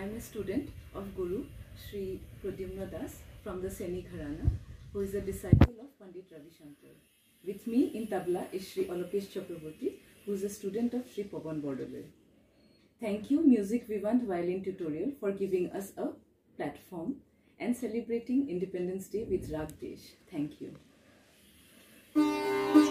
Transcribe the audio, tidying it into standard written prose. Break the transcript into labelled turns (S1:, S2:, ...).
S1: I am a student of Guru Sri Pradyumna Das from the Seni Gharana, who is a disciple of Pandit Ravi Shankar. With me in tabla is Sri Alokesh Chakraborty, who is a student of Sri Pawan Bordoloi. Thank you Music Vivant Violin Tutorial for giving us a platform and celebrating Independence Day with Rag Desh. Thank you.